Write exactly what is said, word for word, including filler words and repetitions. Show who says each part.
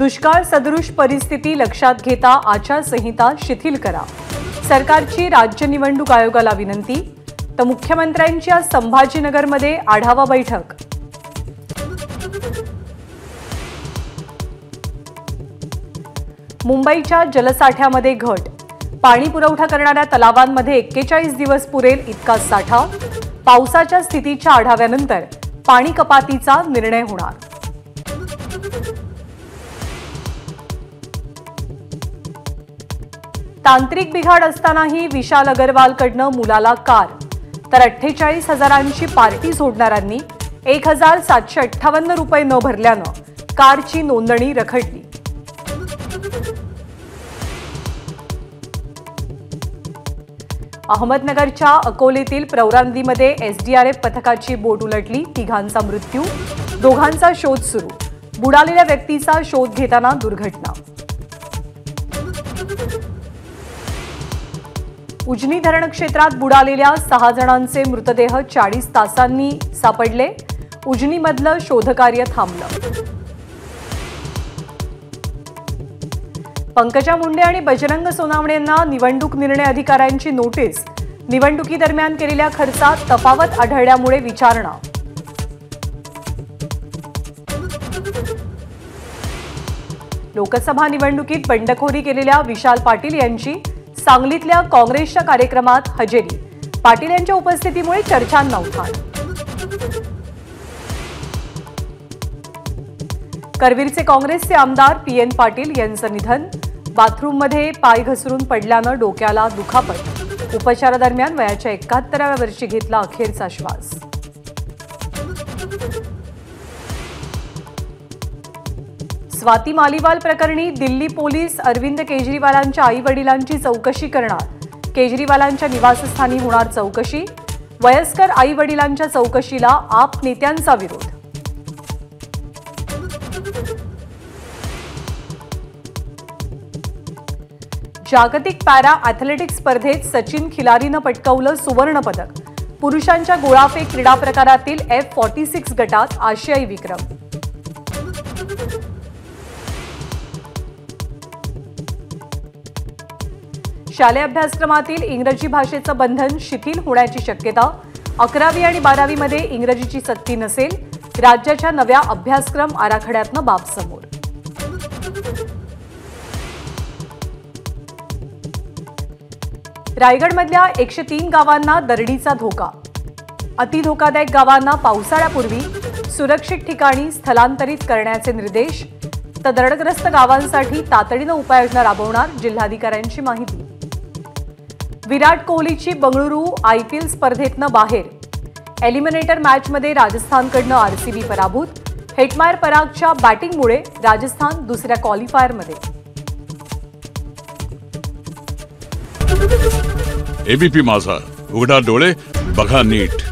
Speaker 1: दुष्काळ सदृश परिस्थिती लक्षात घेता आचारसंहिता शिथिल करा। सरकारची राज्य निवडणूक आयोगाला विनंती। तर मुख्यमंत्र्यांची आज संभाजीनगरमध्ये आढावा बैठक। मुंबईच्या जलसाठ्यामध्ये घट। पाणी पुरवठा करणाऱ्या तलावांमध्ये एक्केचाळीस दिवस पुरेल इतका साठा। पावसाच्या स्थितीच्या आढाव्यानंतर पाणी कपातीचा निर्णय होणार। तांत्रिक बिघाड असतानाही विशाल अग्रवालकडनं मुलाला कार। तर अठ्ठेचाळीस हजारांची पार्टी सोडणाऱ्यांनी एक हजार सातशे अठ्ठावन्न रुपये न भरल्यानं कारची नोंदणी रखडली। अहमदनगरच्या अकोलेतील प्रवरांदीमध्ये एसडीआरएफ पथकाची बोट उलटली। तिघांचा मृत्यू, दोघांचा शोध सुरू। बुडालेल्या व्यक्तीचा शोध घेताना दुर्घटना। उजनी धरण क्षेत्रात बुडालेल्या सहा जणांचे मृतदेह चाळीस तासांनी सापडले। उजनीमधलं शोधकार्य थांबलं। पंकजा मुंडे आणि बजरंग सोनावणे यांना निवडणूक निर्णय अधिकाऱ्यांची नोटीस। निवडणुकीदरम्यान केलेल्या खर्चात तफावत आढळल्यामुळे विचारणा। लोकसभा निवडणुकीत बंडखोरी केलेल्या विशाल पाटील यांची सांगलीतल्या काँग्रेसच्या कार्यक्रमात हजेरी। पाटील यांच्या उपस्थितीमुळे चर्चांना उधाण। करवीरचे काँग्रेसचे आमदार पी एन पाटील यांचं निधन। बाथरूममध्ये पाय घसरून पडल्यानं डोक्याला दुखापत। उपचारादरम्यान वयाच्या एकाहत्तराव्या वर्षी घेतला अखेरचा श्वास। स्वाती मालीवाल प्रकरणी दिल्ली पोलीस अरविंद केजरीवालांच्या आई वडिलांची चौकशी करणार। केजरीवालांच्या निवासस्थानी होणार चौकशी। वयस्कर आई वडिलांच्या चौकशीला आप नेत्यांचा विरोध। जागतिक पॅरा ॲथलेटिक्स स्पर्धेत सचिन खिलारीनं पटकावलं सुवर्ण पदक। पुरुषांच्या गोळाफेक क्रीडा प्रकारातील एफ फॉर्टी सिक्स गटात आशियाई विक्रम। शालेय अभ्यासक्रमातील इंग्रजी भाषेचं बंधन शिथिल होण्याची शक्यता। अकरावी आणि बारावीमध्ये इंग्रजीची सक्ती नसेल। राज्याच्या नव्या अभ्यासक्रम आराखड्यातनं बाब समोर। रायगडमधल्या एकशे तीन गावांना दरडीचा धोका। अतिधोकादायक गावांना पावसाळ्यापूर्वी सुरक्षित ठिकाणी स्थलांतरित करण्याचे निर्देश। तर दरडग्रस्त गावांसाठी तातडीनं उपाययोजना राबवणार जिल्हाधिकाऱ्यांची माहिती। विराट कोहलीची बंगळुरू आयपीएल स्पर्धेतनं बाहेर। एलिमिनेटर मॅचमध्ये राजस्थानकडनं आरसीबी पराभूत। हेटमायर परागच्या बॅटिंगमुळे राजस्थान दुसऱ्या क्वालिफायरमध्ये।
Speaker 2: एबीपी माझा, उघडा डोळे बघा नीट।